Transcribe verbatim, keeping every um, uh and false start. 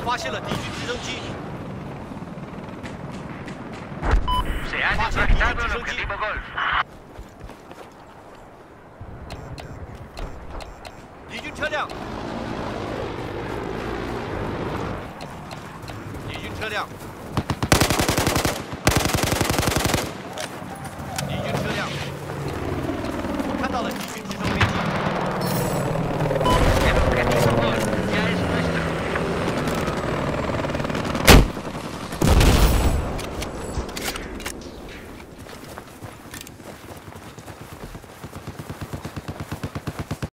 发现了敌军直升机。 Se ha Fase neutralizado el de objetivo Golf. 敌军车辆。敌军车辆。敌军车辆。看到了敌军。